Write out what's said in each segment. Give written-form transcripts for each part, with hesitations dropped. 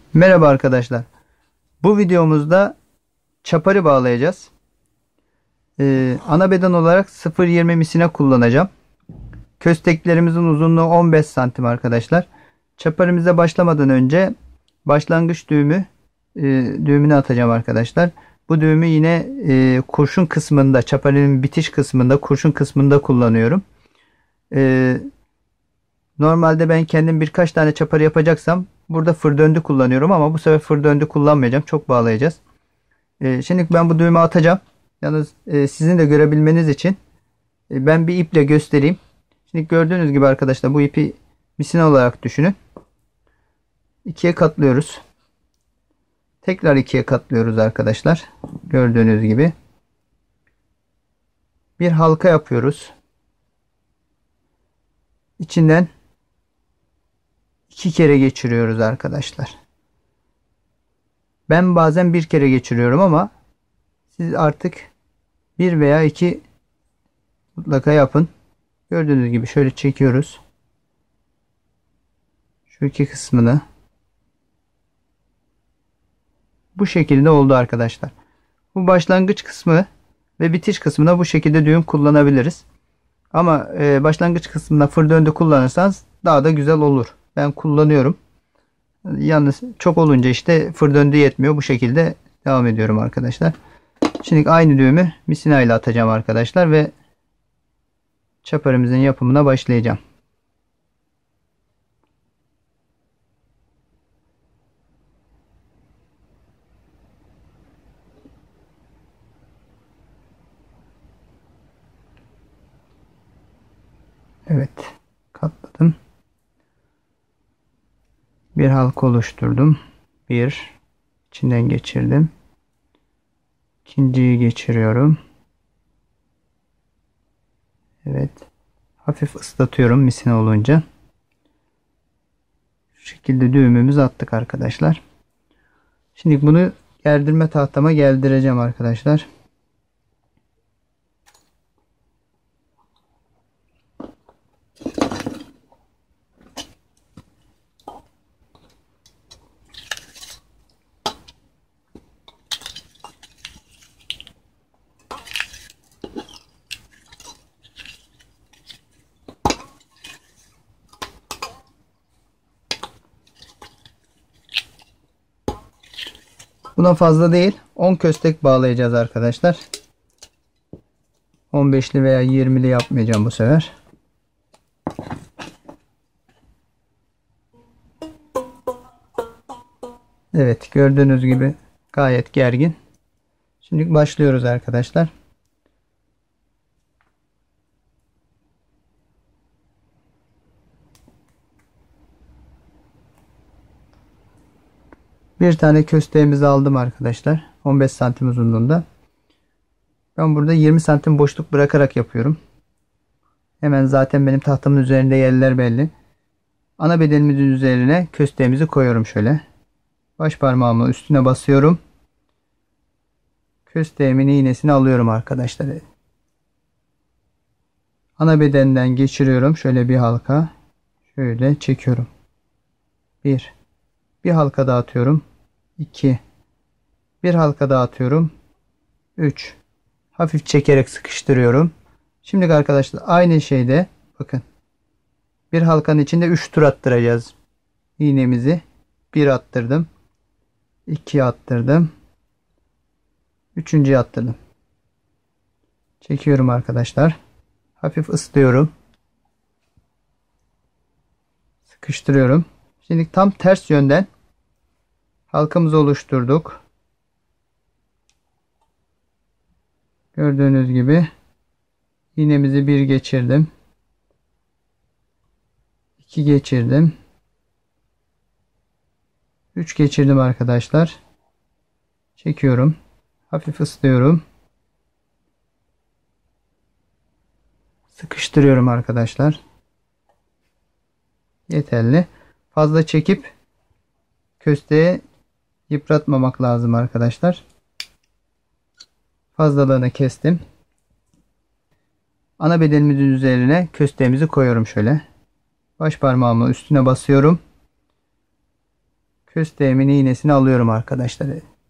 Merhaba arkadaşlar. Bu videomuzda çapari bağlayacağız. Ana beden olarak 0.20 misina kullanacağım. Kösteklerimizin uzunluğu 15 santim arkadaşlar. Çaparimize başlamadan önce başlangıç düğümünü atacağım arkadaşlar. Bu düğümü yine kurşun kısmında, çaparinin bitiş kısmında, kurşun kısmında kullanıyorum. Normalde ben kendim birkaç tane çapar yapacaksam burada fır döndü kullanıyorum ama bu sefer fır döndü kullanmayacağım. Çok bağlayacağız. Şimdi ben bu düğümü atacağım. Yalnız sizin de görebilmeniz için ben bir iple göstereyim. Şimdi gördüğünüz gibi arkadaşlar bu ipi misina olarak düşünün. İkiye katlıyoruz. Tekrar ikiye katlıyoruz arkadaşlar. Gördüğünüz gibi. Bir halka yapıyoruz. İçinden 2 kere geçiriyoruz arkadaşlar. Ben bazen bir kere geçiriyorum ama siz artık bir veya iki mutlaka yapın. Gördüğünüz gibi şöyle çekiyoruz. Şu iki kısmını. Bu şekilde oldu arkadaşlar. Bu başlangıç kısmı ve bitiş kısmına bu şekilde düğüm kullanabiliriz. Ama başlangıç kısmında fır döndü kullanırsanız daha da güzel olur. Ben kullanıyorum. Yalnız çok olunca işte fır döndü yetmiyor. Bu şekilde devam ediyorum arkadaşlar. Şimdi aynı düğümü misina ile atacağım arkadaşlar ve çaparımızın yapımına başlayacağım. Evet, katladım. Bir halka oluşturdum. Bir, içinden geçirdim. İkinciyi geçiriyorum. Evet. Hafif ıslatıyorum misina olunca. Şu şekilde düğümümüzü attık arkadaşlar. Şimdi bunu gerdirme tahtama geldireceğim arkadaşlar. Buna fazla değil. 10 köstek bağlayacağız arkadaşlar. 15'li veya 20'li yapmayacağım bu sefer. Evet, gördüğünüz gibi gayet gergin. Şimdi başlıyoruz arkadaşlar. Bir tane kösteğimizi aldım arkadaşlar. 15 santim uzunluğunda. Ben burada 20 santim boşluk bırakarak yapıyorum. Hemen zaten benim tahtamın üzerinde yerler belli. Ana bedenimizin üzerine kösteğimizi koyuyorum şöyle. Baş parmağımı üstüne basıyorum. Kösteğimin iğnesini alıyorum arkadaşlar. Ana bedenden geçiriyorum. Şöyle bir halka. Şöyle çekiyorum. Bir halka daha atıyorum. 2. Bir halka daha atıyorum. 3. Hafif çekerek sıkıştırıyorum. Şimdi arkadaşlar aynı şeyde bakın. Bir halkanın içinde 3 tur attıracağız. İğnemizi 1 attırdım. 2 attırdım. 3.'yü attırdım. Çekiyorum arkadaşlar. Hafif ıslıyorum. Sıkıştırıyorum. Şimdi tam ters yönden halkamızı oluşturduk. Gördüğünüz gibi iğnemizi 1 geçirdim. 2 geçirdim. 3 geçirdim arkadaşlar. Çekiyorum. Hafif ıslıyorum. Sıkıştırıyorum arkadaşlar. Yeterli. Fazla çekip kösteği yıpratmamak lazım arkadaşlar. Fazlalığını kestim. Ana bedenimizin üzerine kösteğimizi koyuyorum şöyle. Baş parmağımı üstüne basıyorum. kösteğimin iğnesini alıyorum arkadaşlar.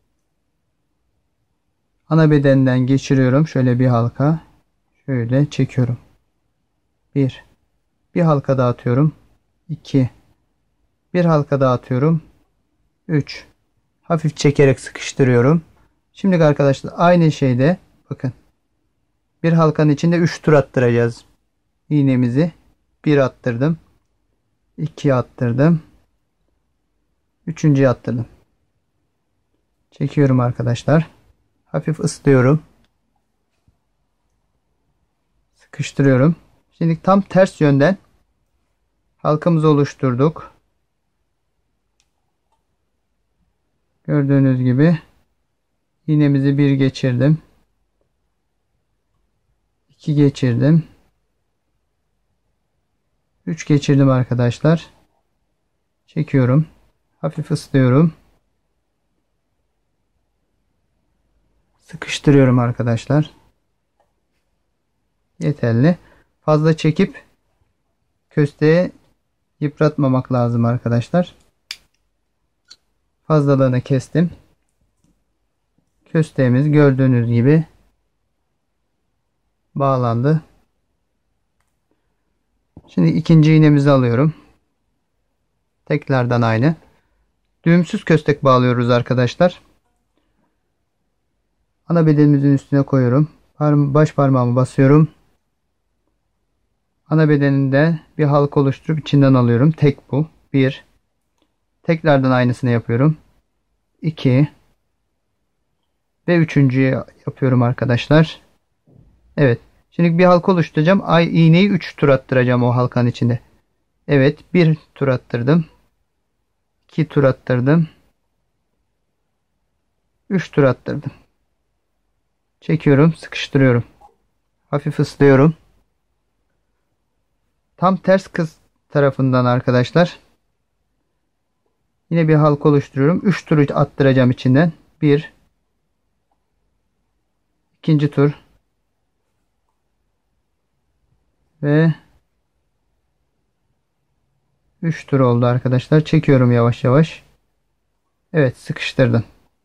Ana bedenden geçiriyorum. Şöyle bir halka. Şöyle çekiyorum. 1. Bir halka daha atıyorum. 2. Bir halka daha atıyorum. 3. Hafif çekerek sıkıştırıyorum. Şimdi arkadaşlar aynı şeyde bakın. Bir halkanın içinde 3 tur attıracağız. İğnemizi 1 attırdım. 2 attırdım. 3.'yü attırdım. Çekiyorum arkadaşlar. Hafif ıslıyorum. Sıkıştırıyorum. Şimdi tam ters yönden halkamızı oluşturduk. Gördüğünüz gibi iğnemizi 1 geçirdim. 2 geçirdim. 3 geçirdim arkadaşlar. Çekiyorum. Hafif ıslıyorum. Sıkıştırıyorum arkadaşlar. Yeterli. Fazla çekip kösteği yıpratmamak lazım arkadaşlar. Fazlalığını kestim. Kösteğimiz gördüğünüz gibi bağlandı. Şimdi ikinci iğnemizi alıyorum. Tekrardan aynı. Düğümsüz köstek bağlıyoruz arkadaşlar. Ana bedenimizin üstüne koyuyorum. Baş parmağımı basıyorum. Ana bedeninde bir halka oluşturup içinden alıyorum. Tek bu. 1. Tekrardan aynısını yapıyorum. 2. Ve 3.'yü yapıyorum arkadaşlar. Evet. Şimdi bir halka oluşturacağım. İğneyi 3 tur attıracağım o halkanın içinde. Evet. 1 tur attırdım. 2 tur attırdım. 3 tur attırdım. Çekiyorum. Sıkıştırıyorum. Hafif ıslıyorum. Tam ters tarafından arkadaşlar. Yine bir halka oluşturuyorum. 3 tur attıracağım içinden. 1. İkinci tur. Ve 3 tur oldu arkadaşlar. Çekiyorum yavaş yavaş. Evet, sıkıştırdım.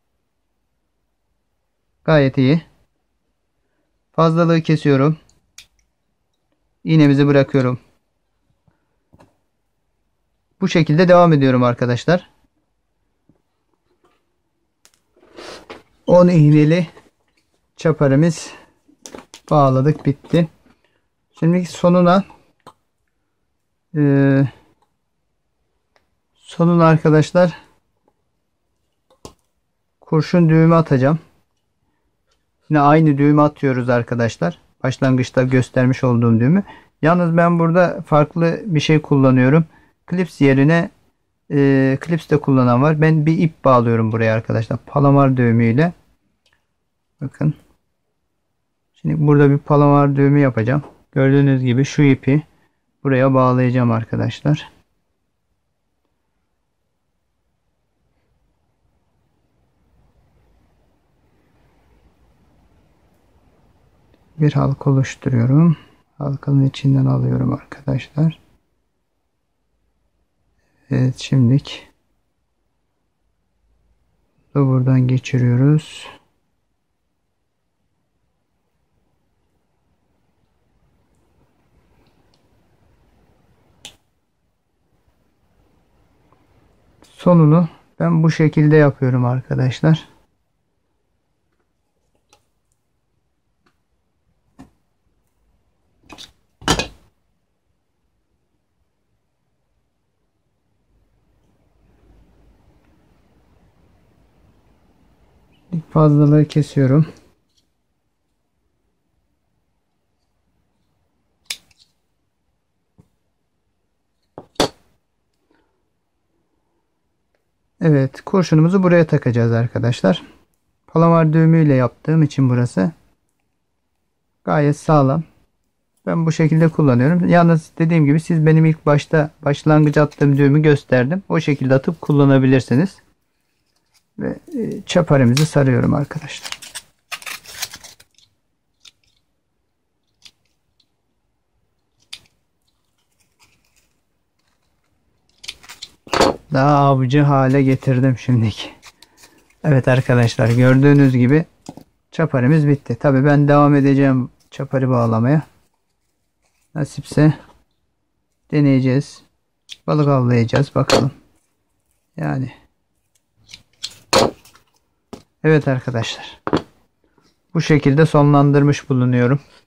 Gayet iyi. Fazlalığı kesiyorum. İğnemizi bırakıyorum. Bu şekilde devam ediyorum arkadaşlar. 10 iğneli çaparımız bağladık, bitti. Şimdi sonuna arkadaşlar kurşun düğümü atacağım. Yine aynı düğümü atıyoruz arkadaşlar. Başlangıçta göstermiş olduğum düğümü. Yalnız ben burada farklı bir şey kullanıyorum. Klips yerine klips de kullanan var. Ben bir ip bağlıyorum buraya arkadaşlar. Palamar düğümüyle. Bakın. Şimdi burada bir palamar düğümü yapacağım. Gördüğünüz gibi şu ipi buraya bağlayacağım arkadaşlar. Bir halka oluşturuyorum. Halkanın içinden alıyorum arkadaşlar. Evet, şimdilik da buradan geçiriyoruz. Sonunu ben bu şekilde yapıyorum arkadaşlar. Fazlalığı kesiyorum. Evet, kurşunumuzu buraya takacağız arkadaşlar. Palamar düğümüyle yaptığım için burası gayet sağlam. Ben bu şekilde kullanıyorum. Yalnız dediğim gibi siz benim ilk başta başlangıç attığım düğümü gösterdim. O şekilde atıp kullanabilirsiniz. Ve çaparımızı sarıyorum arkadaşlar. daha avcı hale getirdim şimdiki. Evet arkadaşlar, gördüğünüz gibi çaparimiz bitti. Tabi ben devam edeceğim çaparı bağlamaya. Nasipse deneyeceğiz. Balık avlayacağız bakalım. Yani. Evet arkadaşlar. Bu şekilde sonlandırmış bulunuyorum.